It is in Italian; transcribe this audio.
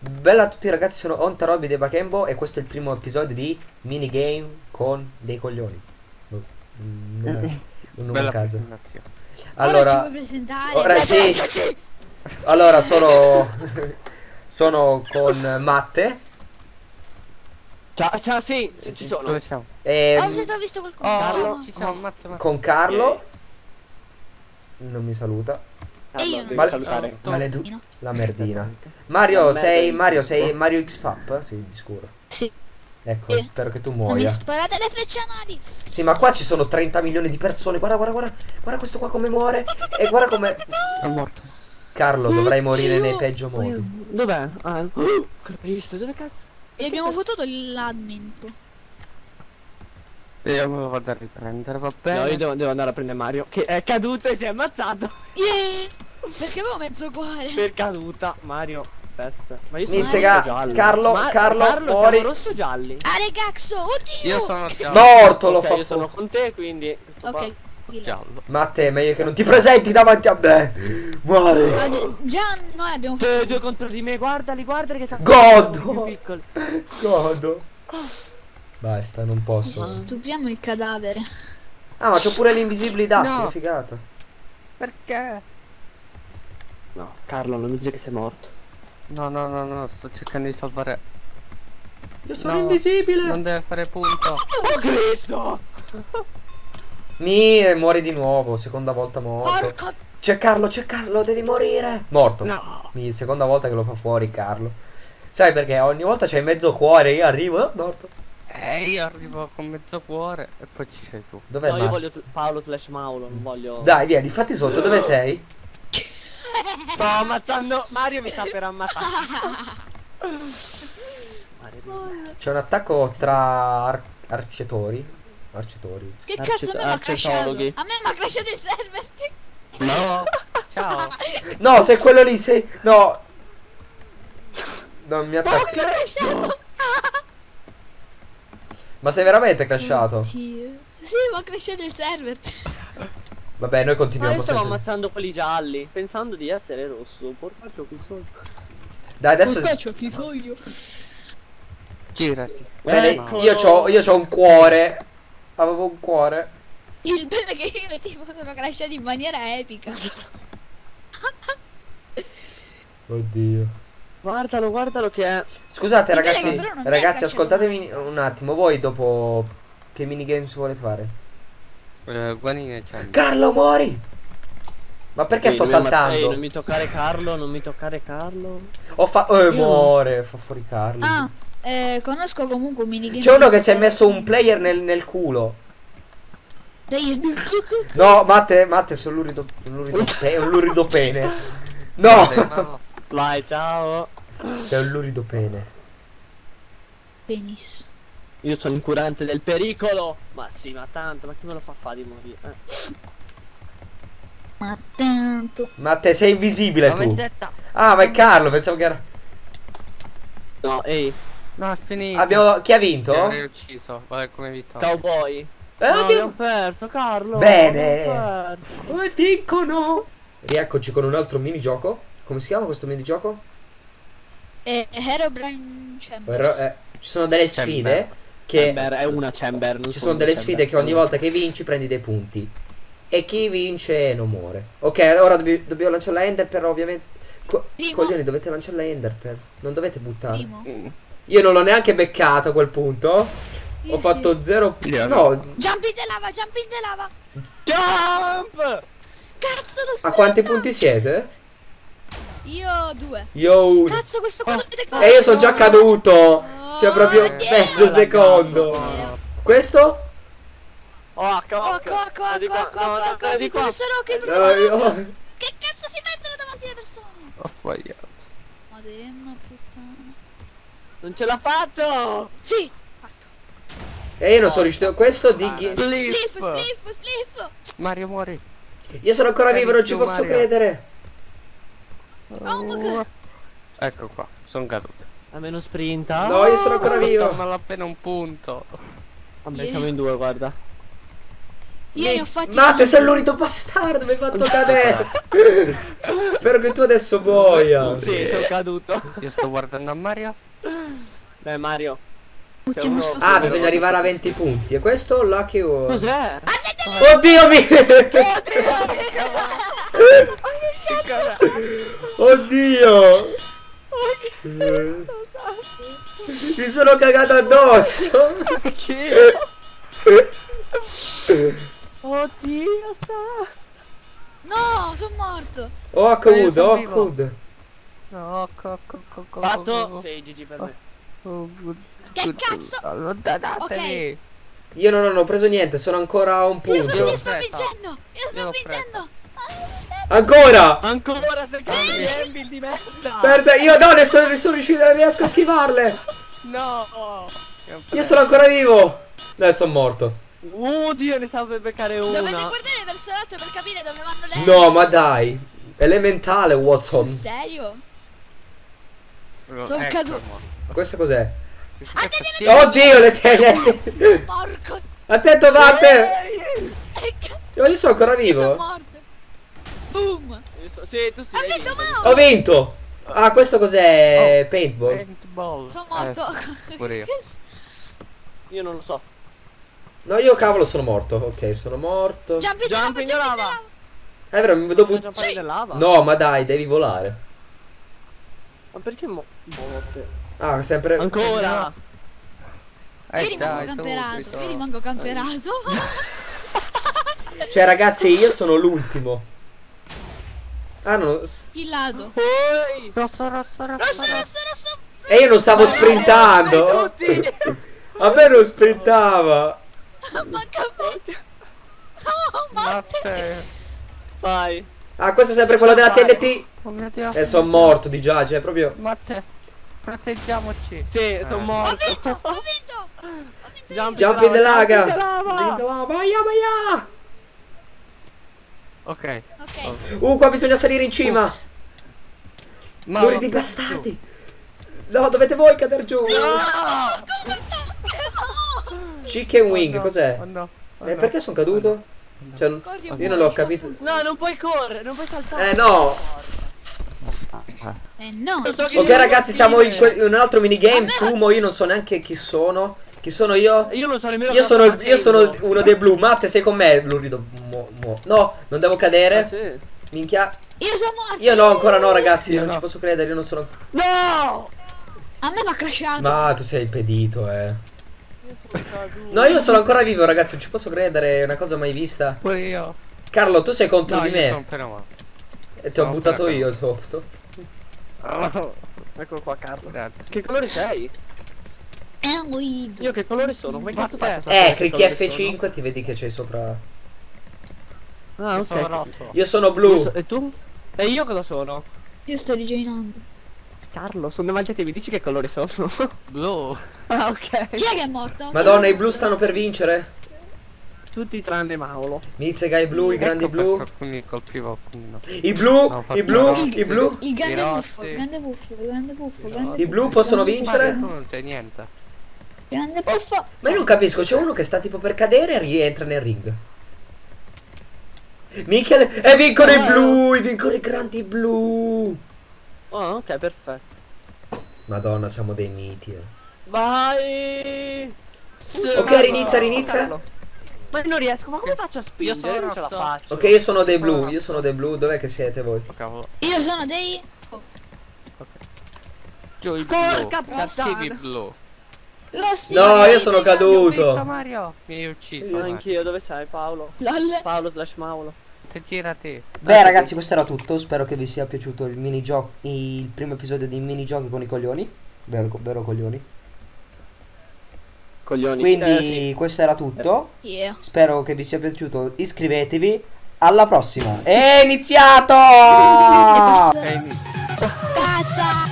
Bella a tutti ragazzi, sono Ontarobi dei Bakembo e questo è il primo episodio di minigame con dei coglioni. Un nome a caso. Ora ci Allora, puoi presentare. ora sì. Allora sono sono con Matte. Ciao, ciao, sì, Sì, ci sì. sono. Dove siamo? E Ho visto qualcuno. Oh, Carlo. ci siamo, Matte. con Carlo. Non mi saluta. E io non devi Mal- salutare. La merdina. Mario, La sei merda. Mario Mario X Fap? Sì, di sicuro. Sì. Ecco, Sì. spero che tu Non mi muoia. sparate le frecce anali. Sì, ma qua ci sono 30 milioni di persone. Guarda, guarda, guarda. Guarda questo qua come muore. E guarda come. È morto. Carlo, dovrai morire Oddio. nei peggio modi. Dov'è? Ah, Cristo, dove cazzo? E abbiamo fottuto l'admin. Io me lo vado a riprendere, va No, bene? io devo andare a prendere Mario, che è caduto e si è ammazzato. Yeah! Perché avevo mezzo cuore. Per caduta, Mario. Aspetta. Ma io sono Inizia rosso giallo. Carlo, muori. siamo rosso gialli. Ah, cazzo, oddio. Io sono giallo. Morto, lo Ok, fa io sono fuoco. con te, quindi. Ok. Giallo. Matte, è meglio che non ti presenti davanti a me. Muori. Già noi abbiamo Cioè, due contro di me, guardali, guardali che sta Godo. più piccoli. Godo. Basta, non posso. Stupriamo il cadavere. Ah, ma c'ho pure l'invisibili dust, No. che figata. Perché? No, Carlo, non mi dire che sei morto. No, sto cercando di salvare. Io sono No, invisibile. Non deve fare punto. Oh Cristo! Muori di nuovo, seconda volta morto. Porco. C'è Carlo, devi morire. Morto. No. Seconda volta che lo fa fuori Carlo. Sai perché ogni volta c'hai mezzo cuore, io arrivo, morto. Io arrivo con mezzo cuore e poi ci sei tu. Dov'è No, io Mario? voglio Paolo slash Maulo, non voglio. Dai, vieni, fatti sotto, dove sei? Sto ammazzando. Mario mi sta per ammazzare. Mario, C'è un attacco tra arcetori. Che cazzo a me mi ha crashato? arcetologhi. A me mi ha crashato il server. No. Ciao. No, se quello lì sei. No. Non mi attacchi. Crashato. Ma sei veramente crashato? Oddio. Sì, mi ha crashato il server. Vabbè, noi Ma continuiamo io stavo senza. ammazzando quelli gialli, pensando di essere rosso. Porcaccio chi sono? Dai, adesso. chi sono io? Girati. Bene, Eccolo. io c'ho un cuore. Avevo un cuore. Il bello è che io tipo sono crashato in maniera epica. Oddio. Guardalo che è. Scusate Il bello è ragazzi, che però non mi ha ragazzi, crashato ascoltatemi un attimo. Voi dopo che minigames volete fare? Guanine c'è. Carlo, muori! Ma perché sto Ehi, saltando? non mi toccare Carlo, non mi toccare Carlo. Oh, Io- muore, fa fuori Carlo. Ah, conosco comunque un minigame. C'è uno che si è messo un player nel culo. Dai, No, Matte, sono un lurido pene. No! No. Vai, ciao. Sei un lurido pene. penis. Io sono incurante del pericolo. Ma sì, ma tanto, ma chi me lo fa fare di morire? Ma tanto. Matte, sei invisibile La tu. vendetta. Ah, ma è Carlo, pensavo che era. No, ehi, No, è finito. Chi ha vinto? Ti avrei ucciso. Vabbè, come vittoria. cowboy. No, abbiamo- abbiamo perso, Carlo. Bene. abbiamo perso. Oh, vincono! Rieccoci con un altro minigioco. Come si chiama questo minigioco? Herobrine Chambers. Ci sono delle sfide che Chamber, è una chamber. Non ci sono delle sfide che ogni volta che vinci prendi dei punti. E chi vince non muore. Ok, ora dobbiamo lanciare la Ender per ovviamente. Primo. Coglioni, dovete lanciare la Ender per. Non dovete buttare. Primo. Io non l'ho neanche beccato a quel punto. Sì, Ho sì. fatto 0. Io No, Jump in the lava, jump in the lava. Jump! Cazzo lo a spaventa. quanti punti siete? Io 2. Io uno. Cazzo questo qua dovete E io sono già caduto. Cioè proprio yeah. mezzo secondo. Yeah. Questo? Oh, Che professore, che No, professore. io- Che cazzo si mettono davanti alle persone? Ho sbagliato. Madonna puttana. Non ce la faccio! Sì, fatto. E io non sono riuscito. Questo di. Spliff, spliff, spliff. Mario muori. Io sono ancora vivo, non ci più, posso Mario. credere. Oh my god. Ecco qua, sono caduto. Almeno sprinta. No, io sono ancora vivo. Malapena un punto. Vabbè, siamo in due, guarda. Io ne ho fatti Matte, sei tanti. l'unico bastardo, mi hai fatto cadere. Spero che tu adesso muoia. Sì, sono caduto. Io sto guardando a Mario. Dai Mario. Ultimo uno- sto Ah, bisogna arrivare a 20 punti. E questo Lucky War. Cos'è? Oddio mi... Oddio. Mi sono cagato addosso. Che? Oddio, sa. No, sono morto. Oh, io Cud, sono oh, vivo. Cud. No, Fatto. Sì, GG per me. Che cazzo? Allontanatevi. Io non ho preso niente, sono ancora a un Io punto. sto presa. vincendo. Io sto l'ho vincendo. Ancora! Ancora secondi Embil di merda. Perde, io no, sono riuscito, riesco a schivarle. No. Io sono ancora vivo. No, sono morto. Oddio, ne stavo per beccare una. Dovete guardare verso l'altro per capire dove vanno le. No, ma dai. Elementale, Sul Watson. serio? Sono Sono caduto. Questo cos'è? Attenti, Oddio, le tele. porco. Attento, Matte. Io sono ancora Io sono vivo. morto. Boom. Sì, tu Ha sei. vinto Mauro. Ho vinto. Ah, questo cos'è? Paintball. Paintball. Sono morto. Pure io. Io non lo so. No, io cavolo sono morto. Ok, sono morto. Jumping Jump in lava. È vero, mi devo Devo giampare Sì. nella lava? No, ma dai, devi volare. Ma perché morte? Ah, sempre. Ancora? Io rimango Dai, camperato. subito. Io rimango camperato. Cioè, ragazzi, io sono l'ultimo. Ah, no. Killato. Poi. Rosso. Rosso, rosso. E io non stavo sprintando. Tutti. A me non sprintava. Manca a me. No, Matte. Vai. Ah, questo è sempre quello della TNT. Oh mio Dio. E sono morto di già, cioè proprio. Matte. Proteggiamoci. Sì, sono Ho morto. vinto. Ho vinto. Ho vinto io. Jump in the laga. Jump in the lava. In the lava. Vai. Ok. Ok. Qua bisogna salire in cima. Ma Muri di bastardi. No, dovete voi cadere giù. Chicken wing, no, cos'è? Oh no. Oh E no. perché sono caduto? Cioè, Corri io un non po', l'ho io capito. No, non puoi correre, non puoi saltare. No. no. Lo so che Ok, io ragazzi, siamo in, finire. in un altro minigame. Sumo, io non so neanche chi sono. Chi sono io? Io non so nemmeno Io cosa sto io sono facendo. uno dei blu. Matte, sei con me, Lurido. No, non devo Ah, cadere. sì. Minchia. Io sono morto. Io no, ancora no, ragazzi. Io Non no. ci posso credere. Io non sono. No! A me mi ha crashato. Ma tu sei impedito, eh. Io sono caduto. No, io sono ancora vivo, ragazzi. Non ci posso credere. È una cosa mai vista. Pure io. Carlo, tu sei contro No, di io me. sono appena morto. E ti ho sono buttato appena io sotto. Eccolo qua, Carlo. Grazie. Che colore sei? È un weed. Io che colore sono? Come cazzo faccio a sapere che Clicchi colore F5, ti vedi che c'è sopra. sono? Ah, Io ok. sono rosso. Io sono blu. E tu? E io cosa sono? Io sto rijoinando. Carlo, sono davanti a mi dici che colore sono? Blu. Ah, ok. Chi è che è morto? Madonna, i blu stanno per vincere. Tutti tranne Maolo. Mizzica, i blu, i grandi Ecco perché blu. alcuni colpivo, alcuni no. I blu, No, i blu, forse i blu. Il grande I buffo, rossi. il grande buffo, il grande buffo, il grande I blu possono Mario, vincere? tu non sai niente. grande buffo. Ma io non capisco, c'è uno che sta tipo per cadere e rientra nel ring. Michele, e vincono i blu, vincono i grandi blu. Oh, ok, perfetto. Madonna, siamo dei miti. Vai! Ok, rinizia. Carlo. Ma io non riesco, ma come faccio a Io spingere? sono Io non ce la rosso. faccio. Ok, io sono dei blu, io sono dei blu. Dov'è che siete voi? Oh, cavolo. Io sono dei. Giù i Porca blu. puttana. Cattivi blu. Rossi. No, io sono dei- Ho visto caduto. Mario. Mi hai ucciso. Io Mario. anch'io, dove sei Paolo? Lol. Paolo slash Maolo. Te girati. Beh, ragazzi, questo era tutto. Spero che vi sia piaciuto il primo episodio dei minigiochi con i coglioni. Vero coglioni. Coglioni. Quindi sì. questo era tutto. Yeah. Spero che vi sia piaciuto. Iscrivetevi. Alla prossima. È iniziato! Cazza.